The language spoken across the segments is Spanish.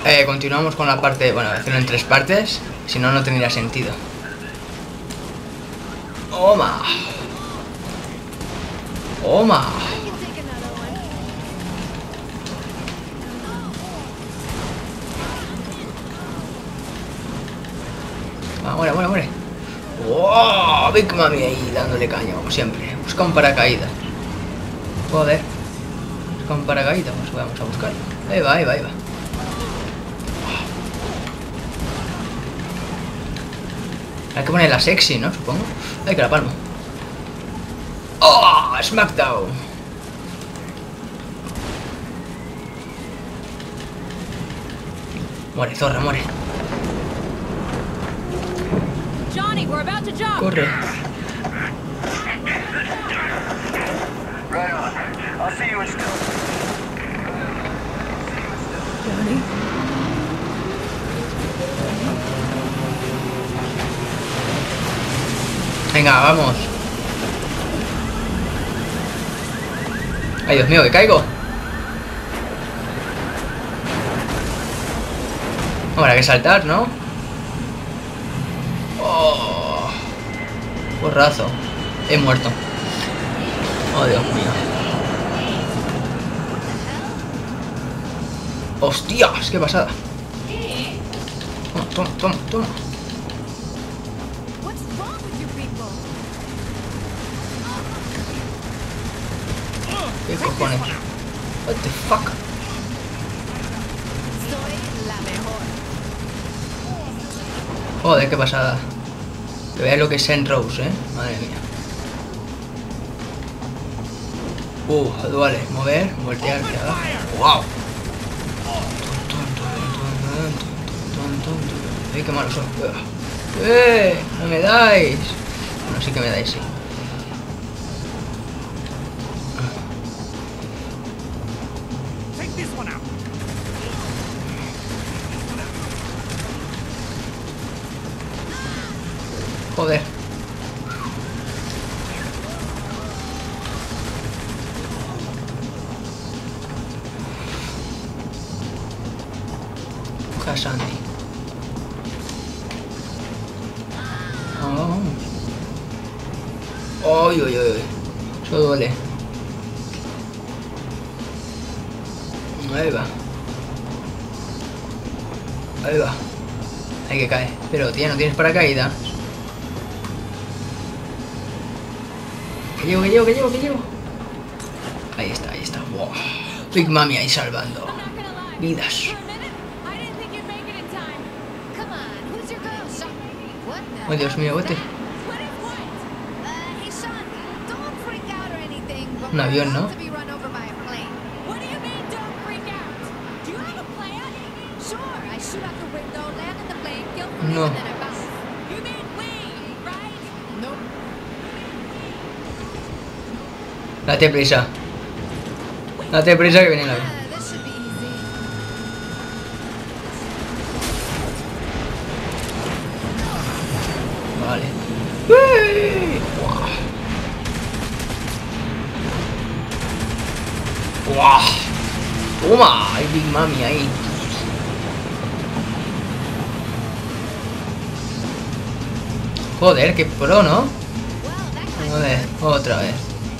Continuamos con la parte... Bueno, hacerlo en 3 partes. Si no, no tendría sentido. ¡Oma! ¡Oma! Ah, muere, muere, muere. ¡Oh! Big Mami ahí dándole caña, como siempre. Busca un paracaídas. Joder. Busca un paracaídas, pues vamos a buscarlo. Ahí va, ahí va, ahí va. Hay que ponerla sexy, ¿no? Supongo. Ay, que la palmo. ¡Oh! ¡Smackdown! Muere, zorra, muere. Johnny, we're about to jump. Corre. Right on. I'll see you in still. Johnny. Venga, vamos. Ay, Dios mío, que caigo. Habrá que saltar, ¿no? Oh, porrazo. He muerto. Oh, Dios mío. ¡Hostias! ¡Qué pasada! Toma, toma, toma, toma. What's wrong with you people? ¿Qué cojones? What the fuck? Soy la mejor. Joder, qué pasada. Que veáis lo que es Saint Rose, madre mía. Duale, mover, voltear hacia abajo. ¡Wow! ¡Qué malos son! ¡No me dais! Bueno, sí que me dais, sí. Joder. Coge a Sandy. Oh. Uy, uy, uy. Eso duele. Ahí va. Ahí va. Hay que caer. Pero, tío, ¿no tienes paracaídas? Que llevo, que llevo, que llevo, que llevo. Ahí está, ahí está. Wow. Big Mami ahí salvando vidas. Oh, Dios mío, vete. Un avión, ¿no? No. Date prisa. Date prisa que viene el avión. Vale. ¡Guau! ¡Toma! Hay Big Mami ahí. Joder, qué pro, ¿no? A ver, otra vez.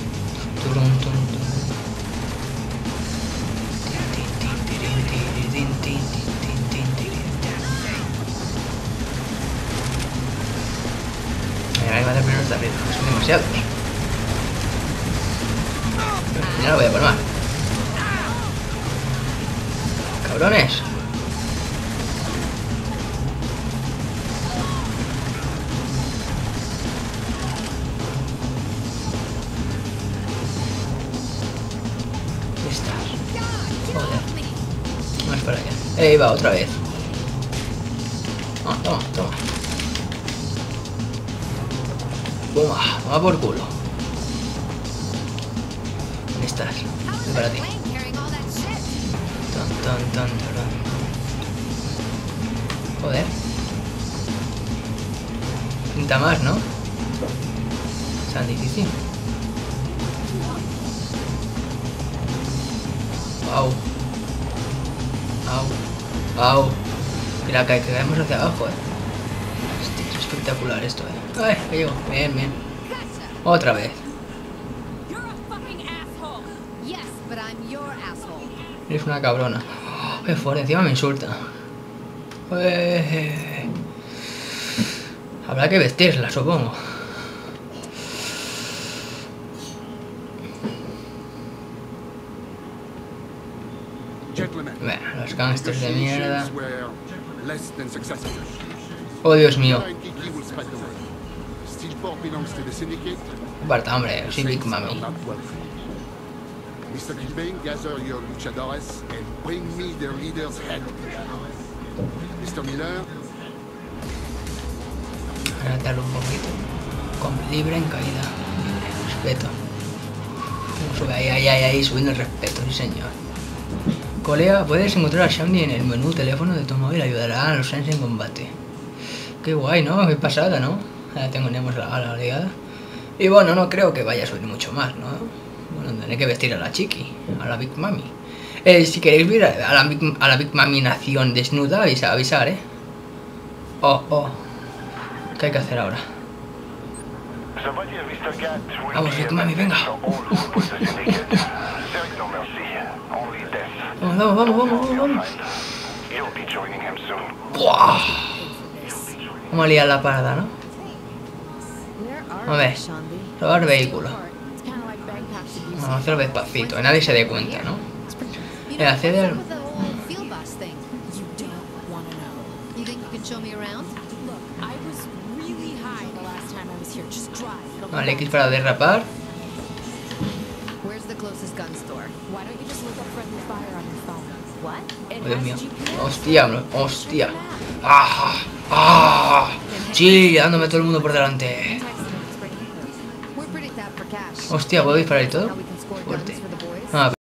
Ahí va a terminar esta arriba, son demasiados. Ya lo voy a palmar. Cabrones. Para allá. Va otra vez. Toma, toma. Toma, toma por culo. ¿Dónde estás? Voy para ti. Tan. Joder. Pinta más, ¿no? Es tan difícil. Wow. Au. Au. Mira, caemos hacia abajo, Hostia, es espectacular esto, Ay, que llego. Bien, bien. Otra vez. You're a fucking asshole. Yes, but I'm your asshole. Eres una cabrona. Qué fuerte, encima me insulta. Habrá que vestirla, supongo. Gentlemen, Bueno, los gángsters de mierda. negotiations were less than successful. Oh, Dios mío. Kira and Kiki will spread the word. Steelport belongs to the syndicate. Aparta, hombre, soy Big Saints are Mami. not welcome. Mr. Kilbane, gather your luchadores and bring me their leader's head. Mr. Miller, Agratarlo un poquito. Con libre en caída. Respeto. Sube ahí, subiendo el respeto, sí señor. Colega, puedes encontrar a Shandy en el menú teléfono de tu móvil, ayudará a los Saints en combate. Qué guay, ¿no? Qué pasada, ¿no? Ya tenemos a la aliada. Y bueno, no creo que vaya a subir mucho más, ¿no? Bueno, tendré que vestir a la Chiqui, a la Big Mami. Si queréis ver a la Big Mami nación desnuda, avisar, Oh. ¿Qué hay que hacer ahora? Ça va dire, Mr. Gat, will Vamos, be Big Mami, venga. for all who oppose the syndicate. There is no mercy, only death. Vamos. You'll be joining him soon. ¡Buah! Vamos a liar la parada, ¿no? Where A are ver, you, Shandy? robar vehículo. It's kind of like Bangkok's abuse. Vamos a hacerlo despacito, que nadie se dé cuenta, ¿no? You Yeah, know, say what's there. up with the whole field boss thing? You don't want to know. You think you can show me around? Look, I was really high the last time I was here. Just drive. It'll be Vale, fine. X para derrapar. Where's the closest gun store? Why don't you just look up friendly fire on your phone? What? It Oh, Dios has mío. GPS. Hostia. ¡Ah! Sí, dándome todo el mundo por delante. Text them, it's pretty good. We're pretty tapped for cash. Hostia, ¿puedo disparar y todo? Now we can score Fuerte. guns for the boys. Ah,